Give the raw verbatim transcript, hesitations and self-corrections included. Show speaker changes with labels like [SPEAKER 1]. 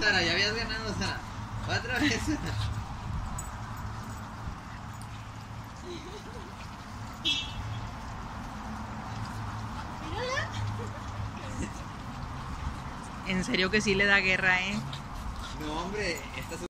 [SPEAKER 1] Sara, ya habías ganado, Sara. Otra vez.
[SPEAKER 2] En serio que sí le da guerra, ¿eh?
[SPEAKER 1] No, hombre, esta es